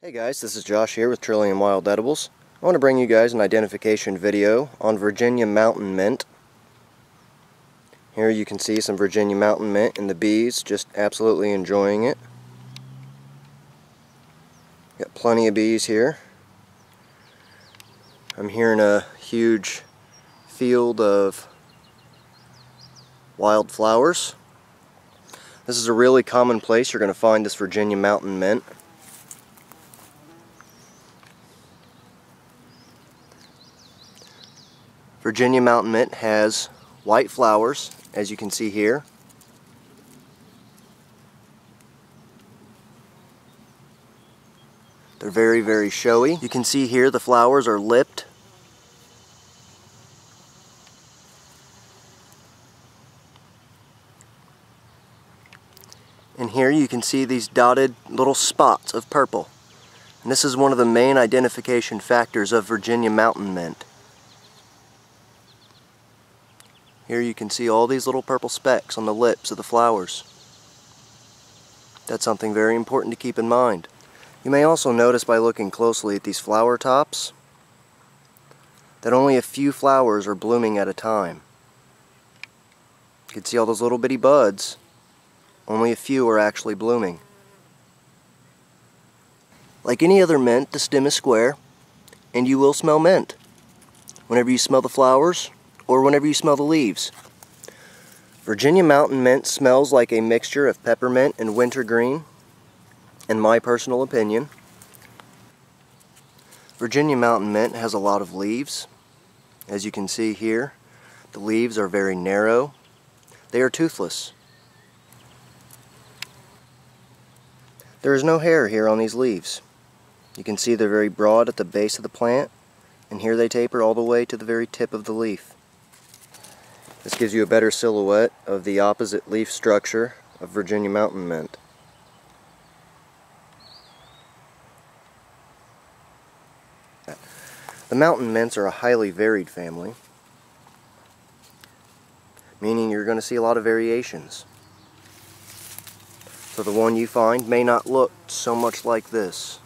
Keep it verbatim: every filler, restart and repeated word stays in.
Hey guys, this is Josh here with Trillium Wild Edibles. I want to bring you guys an identification video on Virginia Mountain Mint. Here you can see some Virginia Mountain Mint and the bees just absolutely enjoying it. Got plenty of bees here. I'm here in a huge field of wildflowers. This is a really common place you're going to find this Virginia Mountain Mint. Virginia Mountain Mint has white flowers, as you can see here. They're very, very showy. You can see here the flowers are lipped. And here you can see these dotted little spots of purple. And this is one of the main identification factors of Virginia Mountain Mint. Here you can see all these little purple specks on the lips of the flowers. That's something very important to keep in mind. You may also notice by looking closely at these flower tops that only a few flowers are blooming at a time. You can see all those little bitty buds. Only a few are actually blooming. Like any other mint, the stem is square, and you will smell mint whenever you smell the flowers or whenever you smell the leaves. Virginia Mountain Mint smells like a mixture of peppermint and wintergreen, in my personal opinion. Virginia Mountain Mint has a lot of leaves. As you can see here, the leaves are very narrow. They are toothless. There is no hair here on these leaves. You can see they're very broad at the base of the plant, and here they taper all the way to the very tip of the leaf. This gives you a better silhouette of the opposite leaf structure of Virginia Mountain Mint. The mountain mints are a highly varied family, meaning you're going to see a lot of variations. So the one you find may not look so much like this.